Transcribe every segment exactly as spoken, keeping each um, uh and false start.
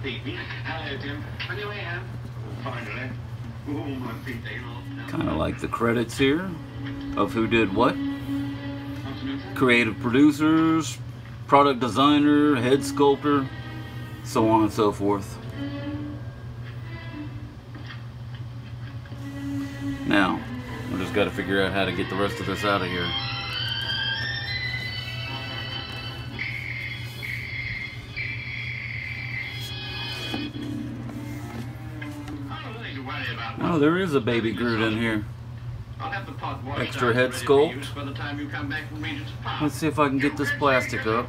Phoebe. Hello, Tim. On your way home? Finally. Oh, my feet, they all... Kind of like the credits here of who did what. Creative producers, product designer, head sculptor, so on and so forth. Now, we just got to figure out how to get the rest of this out of here. Oh, there is a baby Groot in here. Extra head sculpt. Let's see if I can get this plastic up.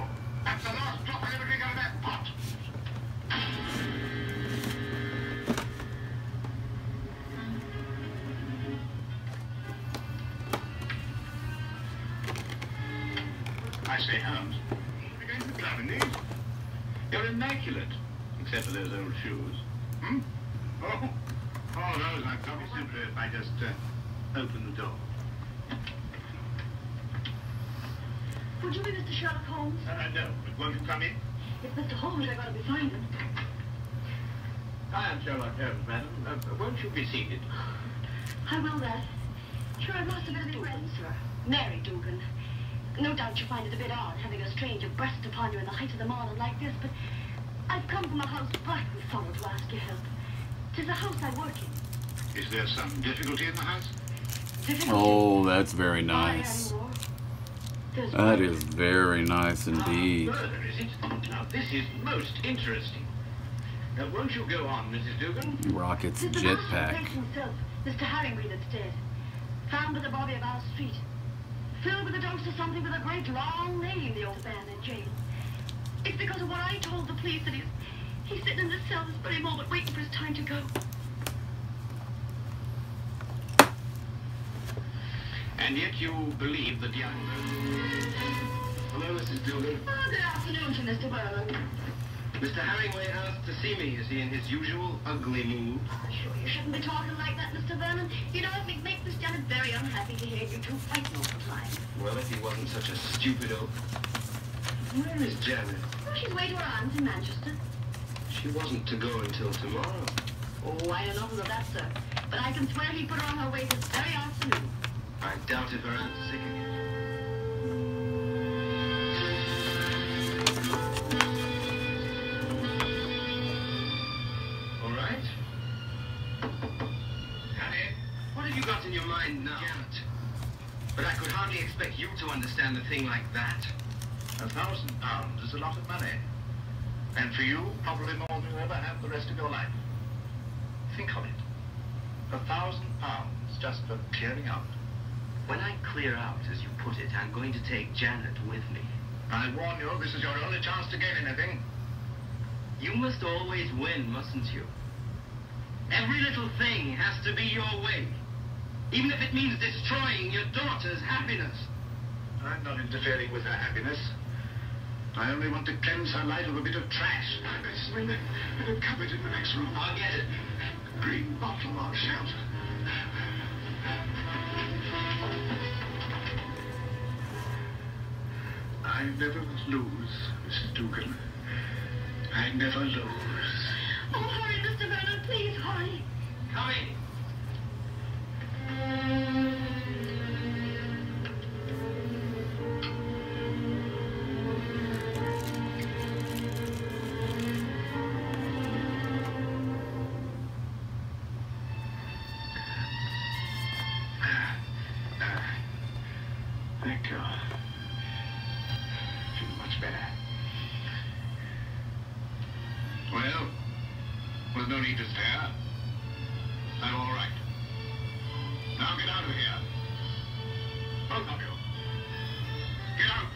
I say, Holmes, you're going to be driving these? You're immaculate, except for those old shoes. Hmm? Oh, oh, those, I'd probably simpler if I just uh, open the door. Would you be Mister Sherlock Holmes? Uh, no, but won't you come in? It's Mister Holmes I gotta be finding. I am Sherlock Holmes, madam. Uh, won't you be seated? I will that. Sure, I've lost a bit of friend, sir. Mary Dugan. No doubt you find it a bit odd having a stranger burst upon you in the height of the morning like this, but I've come from a house brightly followed to ask your help. 'Tis a house I work in. Is there some difficulty in the house? Difficulty? Oh, that's very nice. That is very nice indeed. Ah, murder, is it? Now, this is most interesting. Now, won't you go on, Missus Dugan? Rocket's Tis the jetpack. master himself, Mister Harrington, that's dead. Found with the body of Al Street. Filled with a dose of something with a great long name, the old man in jail. It's because of what I told the police that he's, he's sitting in the cell this very moment waiting for his time to go. And yet you believe that young... Hello, Missus Dugan. Oh, good afternoon to Mister Vernon. Mister Harringway asked to see me. Is he in his usual ugly mood? Oh, sure, you shouldn't be talking like that, Mister Vernon. You know, it would make Miss Janet very unhappy to hear you two fighting all the time. Well, if he wasn't such a stupido. Where is Janet? Oh, she's away to her aunt's in Manchester. She wasn't to go until tomorrow. Oh, I know nothing of that, sir. But I can swear he put her on her way this very afternoon. I doubt if her aunt's sick again. All right. Harry, what have you got in your mind now? Janet. But I could hardly expect you to understand a thing like that. A thousand pounds is a lot of money. And for you, probably more than you'll ever have the rest of your life. Think of it. A thousand pounds just for clearing out. When I clear out, as you put it, I'm going to take Janet with me. I warn you, this is your only chance to gain anything. You must always win, mustn't you? Every little thing has to be your way. Even if it means destroying your daughter's happiness. I'm not interfering with her happiness. I only want to cleanse her life of a bit of trash. There's in a cupboard in the next room. I'll get it. Green bottle on shelf. I never lose, Missus Dugan. I never lose. Oh, hurry, Mister Vernon, please, hurry. Coming. Thank God. Feel much better. Well, there's no need to stare. I'm all right. Now get out of here. Both of you. Get out.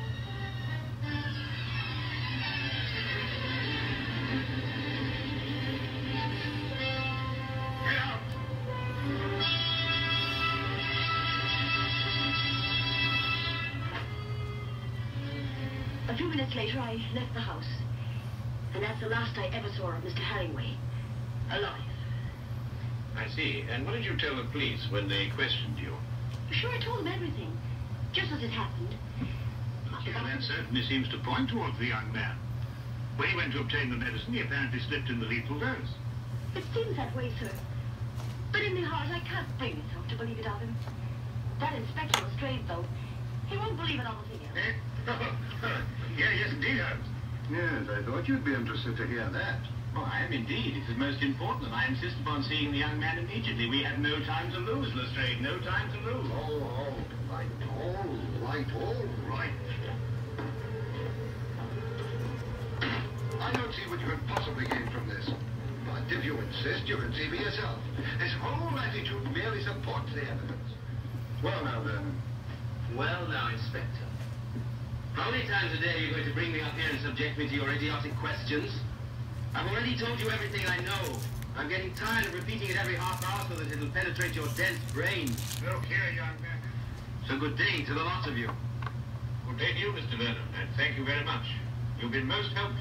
Get out. A few minutes later, I left the house. And that's the last I ever saw of Mister Harringway. Alive. I see. And what did you tell the police when they questioned you? Sure, I told them everything. Just as it happened. Yeah, that certainly seems to point towards the young man. When he went to obtain the medicine, he apparently slipped in the lethal dose. It seems that way, sir. But in my heart, I can't bring myself to believe it of him. That Inspector Lestrade, though, he won't believe it on the thing else. Eh? Yeah, yes, indeed, Holmes. Yes, I thought you'd be interested to hear that. Oh, I am indeed. It is most important, and I insist upon seeing the young man immediately. We have no time to lose, Lestrade. No time to lose. Oh, all right, all right, all right. I don't see what you can possibly gain from this. But if you insist, you can see for yourself. His whole attitude merely supports the evidence. Well, now, then. Well, now, Inspector. How many times a day are you going to bring me up here and subject me to your idiotic questions? I've already told you everything I know. I'm getting tired of repeating it every half hour so that it'll penetrate your dense brain. Look here, young man. So good day to the lot of you. Good day to you, Mister Vernon, and thank you very much. You've been most helpful.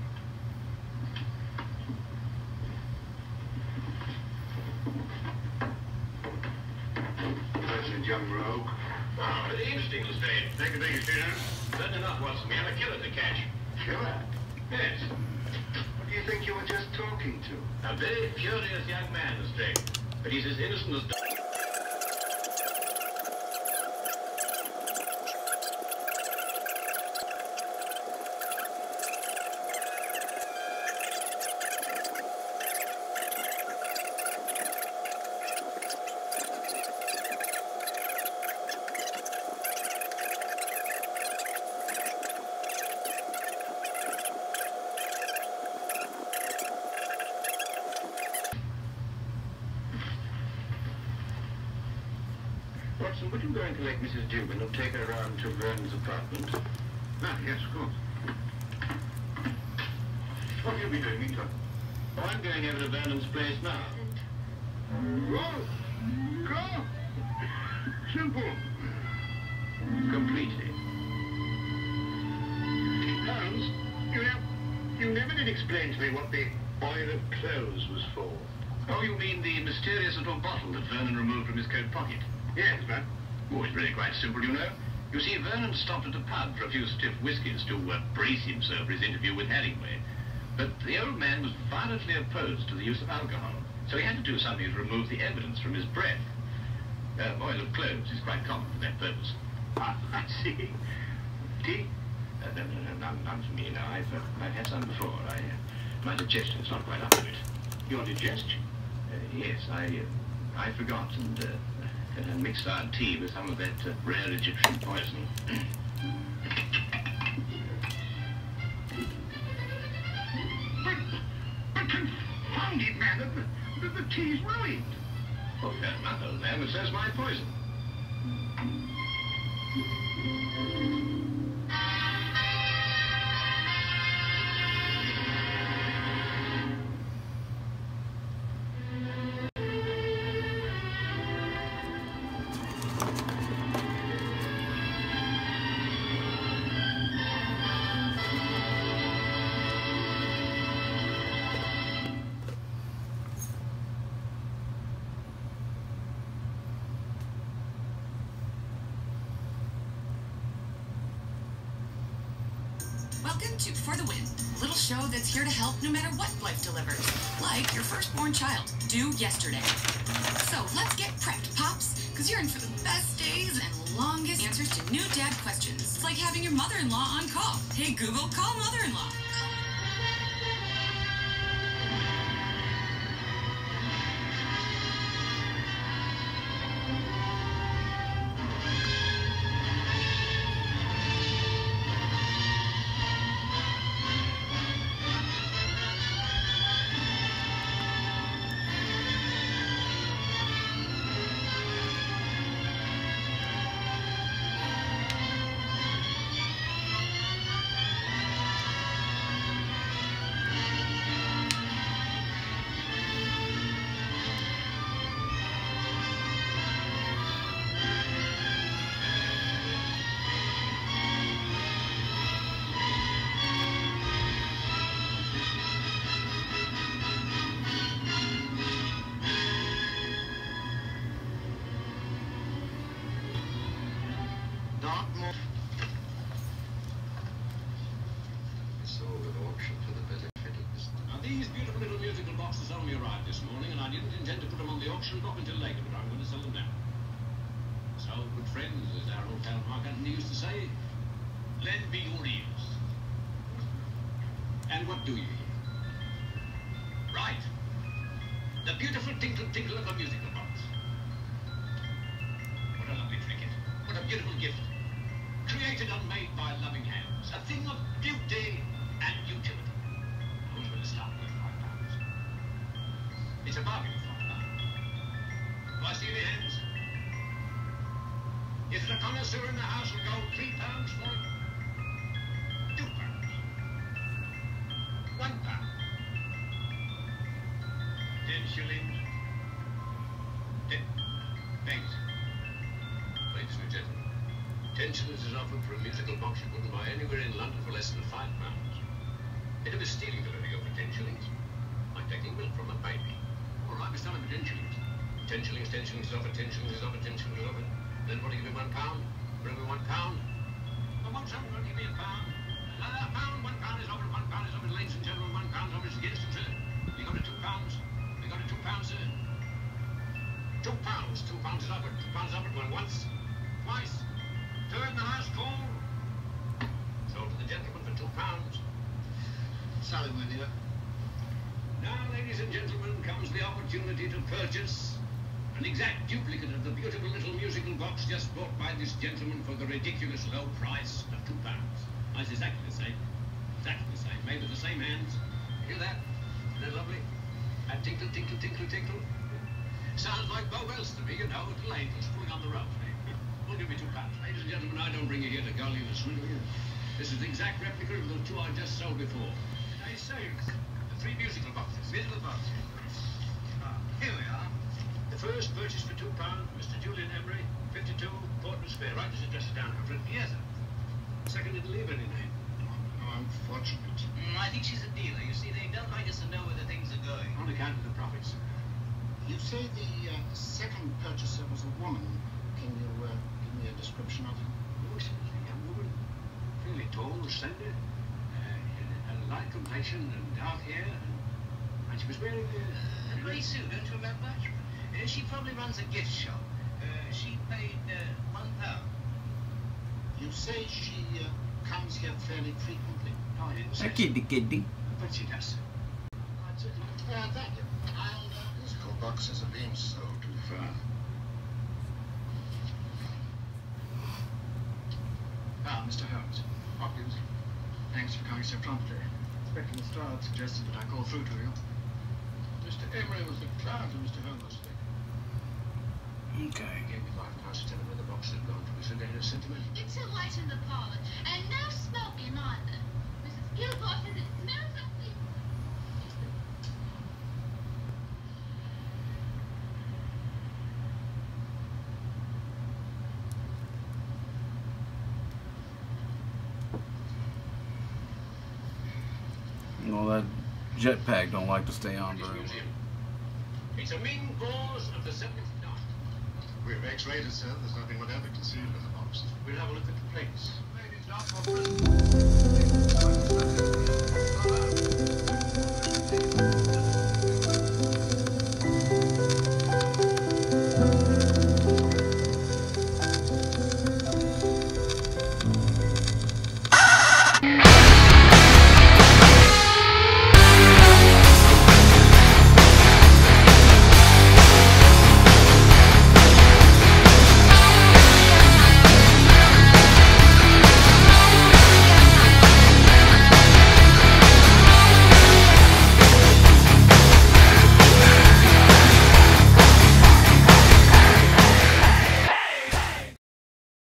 Pleasant young rogue. Oh, very interesting, Lestrade. Take a thing, Shooter. Certain enough, Watson. We have a killer to catch. Killer? Yes. What do you think you were just talking to? A very curious young man, Lestrade. But he's as innocent as... Watson, would you go and collect Missus Dugan and take her around to Vernon's apartment? Ah, yes, of course. What will you be doing, meantime? Oh, I'm going over to Vernon's place now. Go! Go! Simple. Completely. Holmes, you know, you never did explain to me what the oil of clothes was for. Oh, you mean the mysterious little bottle that Vernon removed from his coat pocket? Yes, but... Oh, it's really quite simple, you know. You see, Vernon stopped at a pub for a few stiff whiskies to uh, brace himself for his interview with Hallingway. But the old man was violently opposed to the use of alcohol, so he had to do something to remove the evidence from his breath. Uh, oil of cloves is quite common for that purpose. Ah, I see. Tea? Uh, no, no, no, none, none for me now. I've, uh, I've had some before. I, uh, my digestion is not quite up to it. Your digestion? Uh, yes, I, uh, I forgot and, uh, and mixed our tea with some of that uh, rare Egyptian poison. But, but confound it, man, the, the, the tea's ruined. Oh, fair enough, old man, but so's my poison. Welcome to For the Win, a little show that's here to help no matter what life delivers. Like your firstborn child, due yesterday. So let's get prepped, Pops, because you're in for the best days and longest answers to new dad questions. It's like having your mother-in-law on call. Hey, Google, call mother-in-law. Dartmoor. Sold at auction for later, but I'm going to sell them now. So, good friends, as our old pal Mark Antony used to say, lend me your ears. And what do you hear? Right. The beautiful tinkle tinkle of a musical box. What a lovely trinket. What a beautiful gift. Created and made by loving hands. A thing of beauty and utility. Who's going to start with five pounds? It's a bargain for five pounds. Do I see any hands? If the connoisseur in the house will go three pounds for it, two pounds, one pound, ten shillings, ten. Thanks. Ladies and gentlemen, ten shillings is offered for a musical box you couldn't buy anywhere in London for less than five pounds. It was stealing to let it go for ten shillings. Like taking milk from a baby. All right, we're selling for ten shillings. Ten shillings, ten shillings is offered, ten shillings is offered, ten shillings is offered. Then what do you give me, one pound? For every one pound? Well, won't someone give me a pound? Uh, a pound, one pound is offered, one pound is offered, ladies and gentlemen, one pound is offered against it, sir. We got it two pounds. We got it two pounds, sir. Two pounds, two pounds is offered, two pounds is offered, one once, twice. Third and the last call. Sold to the gentleman for two pounds. Sally, my dear. Now, ladies and gentlemen, comes the opportunity to purchase an exact duplicate of the beautiful little musical box just bought by this gentleman for the ridiculous low price of two pounds. Oh, it's exactly the same. Exactly the same. Made with the same hands. Hear that? Isn't that lovely? That tinkle, tinkle, tinkle, tinkle. Sounds like Bow Bells to me, you know, little angels pulling on the rope. Well, give me two pounds. Ladies and gentlemen, I don't bring you here to gull you and swindle you. This is the exact replica of the two I just sold before. I say, the three musical boxes. Musical boxes. Ah, here we are. The first purchased for two pounds, Mister Julian Emery, fifty-two, Portman Square. Right, just address it down, Alfred. Yes, sir. Second didn't leave any name. Oh, unfortunate. Mm, I think she's a dealer. You see, they don't like us to know where the things are going. On account of the profits. You say the uh, second purchaser was a woman. Can you uh, give me a description of her? Oh, she was a young woman. Fairly tall, slender. Uh, a light complexion and dark hair. And, and she was wearing a... Uh, Grey Sue, don't you remember? Uh, she probably runs a gift shop. Uh, she paid uh, one pound. You say she uh, comes here fairly frequently? No, I didn't say A kitty kitty. but she does. Uh, thank you. And uh, musical boxes are being sold too far. Ah, Mister Holmes. Hopkins. Thanks for coming so promptly. Inspector Lestrade suggested that I call through to you. Mister Emery was the client of Mister Holmes. Okay. He gave me five pounds to tell him where the box had gone to. He said they had a sentiment. It's so light in the parlour, and no smoking either. Missus Gilbert says it smells like the... Well, that jetpack don't like to stay on British very well. Museum. It's a Ming gauze of the seventeenth. We've X-rated, sir. There's nothing whatever concealed in the box. We'll have a look at the plates. Ladies, not for